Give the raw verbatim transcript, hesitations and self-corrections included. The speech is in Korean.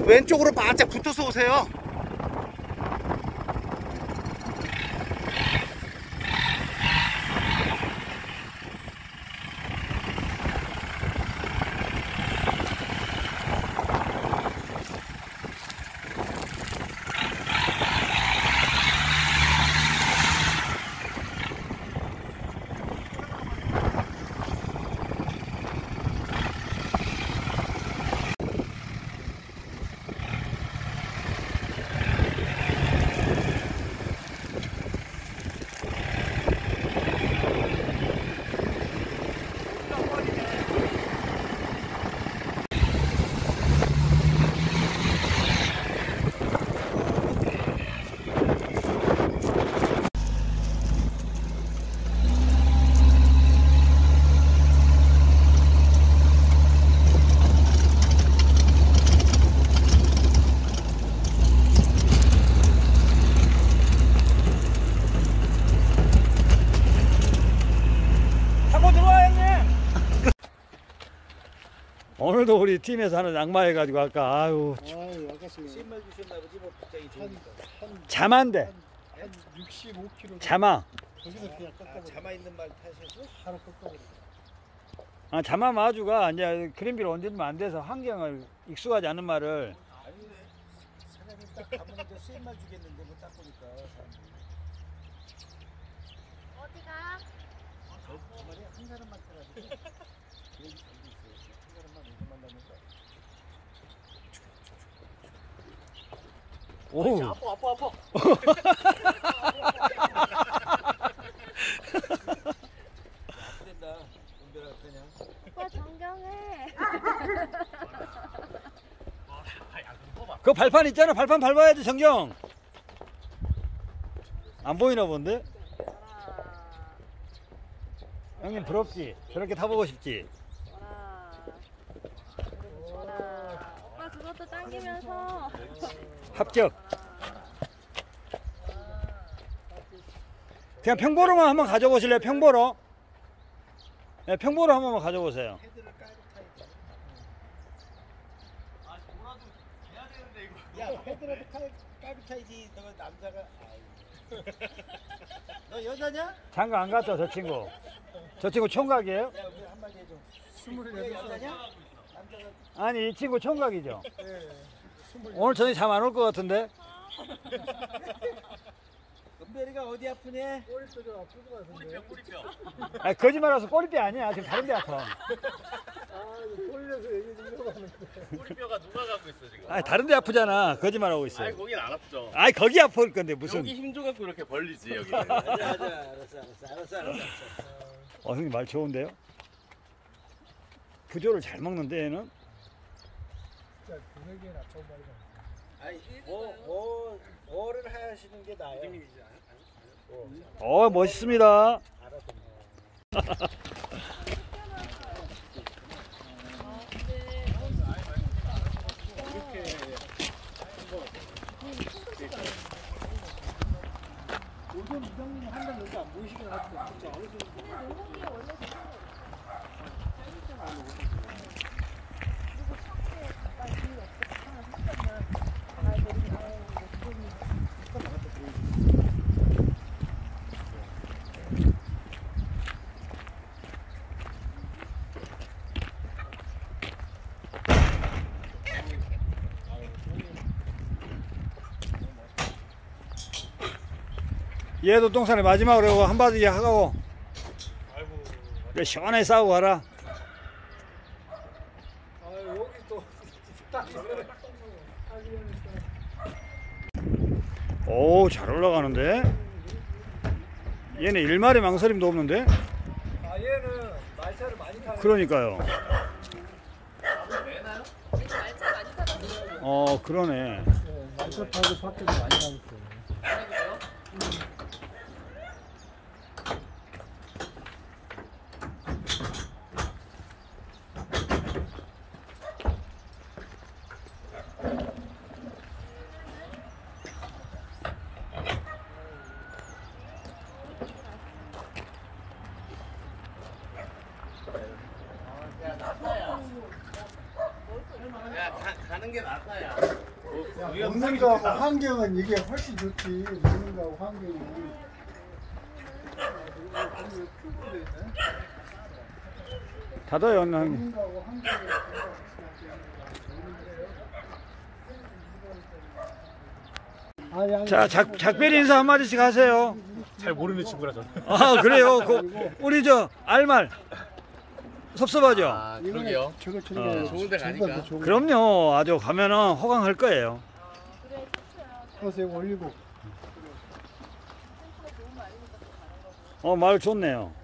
왼쪽으로 바짝 붙어서 오세요. 오늘도 우리 팀에서 하는 양마해가지고 아까 아유 아유 아깝습니다. 신발 주셨나 보지 뭐 갑자기 좋으니까. 자마인데 한 육십오 킬로미터. 자마. 거기서 그냥 꺾어버려. 아, 자마 있는 말 타셔서 바로 꺾어버려. 아 자마 마주가 이제 그린비를 얹으면 안 돼서 환경을 익숙하지 않은 말을. 아니 사장님 딱 가면 저 쇠말 주겠는데 뭐 딱 보니까 사람들이. 어디가? 저, 저 말이 한 사람만 타가지고. 그래도 잘돼 있어요. 한 사람만 오고만 나니까. 오. 아파 아파 아파. 아프댄다. 은별아 그냥. 오빠 정경해. 그 발판 있잖아. 발판 밟아야지 정경. 안 보이나 본데? 형님 부럽지? 저렇게 타보고 싶지? 와라. 오빠 그것도 당기면서. 합격. 그냥 평보로만 한번 가져보실래요? 평보로? 네, 평보로 한 번만 가져보세요. 헤드를 깔고 타야 돼. 아, 뭐라도 해야 되는데 이거. 야, 헤드라도 깔, 깔고 타야지. 너 남자가. 너 여자냐? 장가 안 갔죠, 저 친구? 저 친구 총각이에요? 야, 우리 한마디 해줘. 스물여덟 여자냐? 남자가. 아니, 이 친구 총각이죠? 네. 오늘 저녁에 잠 안 올 것 같은데? 은별이가 어디 아프니? 꼬리뼈가 아픈 것 같은데. 꼬리뼈, 꼬리뼈. 아니, 거짓말해서 꼬리뼈 아니야. 지금 다른 데 아파. 아, 꼬리뼈에서 얘기 좀 해봤는데. 꼬리뼈가 누가 가고 있어 지금? 아니, 다른 데 아프잖아. 거짓말하고 있어. 아니 거긴 안 아프죠. 아니, 거기 아플 건데, 무슨. 여기 힘 줘갖고 이렇게 벌리지 여기. 맞아, 맞아. 알았어, 알았어, 알았어, 알았어. 어, 형님 말 좋은데요? 부조를 잘 먹는데, 얘는? 진짜 두세 개나 아픈 말이다. 아니, 뭐, 뭐, 뭐를 하시는 게 나아요? 어, 멋있습니다. 요즘 이장님 한달 여기 안 보이시긴 하던데 진짜 안 오시는 얘도 똥산에 마지막으로 한 바지 하고 그래, 시원하게 싸우고 가라. 아 여기 또 딱 오, 잘 올라가는데? 얘네 일말의 망설임도 없는데? 아 얘는 말차를 많이 타는 그러니까요. 어, 그러네. 말차 타고 밖에도 많이 가겠어요. 야, 가, 가는 게 낫다 야. 먹는 거하고 환경은 이게 훨씬 좋지. 먹는 거하고 환경이. 닫아요, 형님. 먹는 거하고 환경이. 아, 자, 작, 작별 인사 한마디씩 하세요. 잘 모르는 친구라 저. 아, 그래요. 그, 우리 저, 알말. 섭섭하죠? 아 그러게요. 저거 저거 어. 좋은 데 가니까. 그럼요. 아주 가면은 호강할 거예요. 그래서 이거 올리고. 어, 말 좋네요.